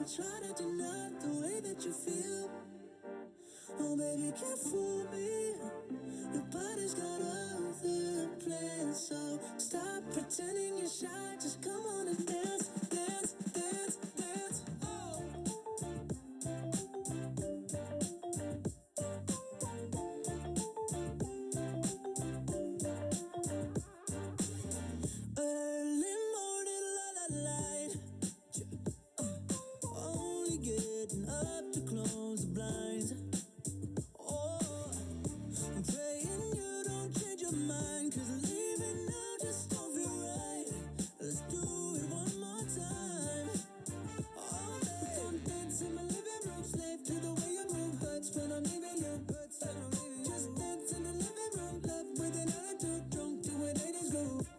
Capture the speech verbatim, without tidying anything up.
Don't try to deny the way that you feel. Oh baby, can't fool me. Your body's got other plans, so stop pretending you're shy. Just come on and dance, dance, dance, dance. Oh. Early morning, la la light. Only getting up to close the blinds. Oh, I'm praying you don't change your mind, 'cause leaving now just don't feel right. Let's do it one more time. All day we're gonna dance in my living room, slave to the way you move. Hurts when I'm leaving you, hurts when I'm leaving you. Just dance in the living room, left with an attitude, drunk to an eighties groove.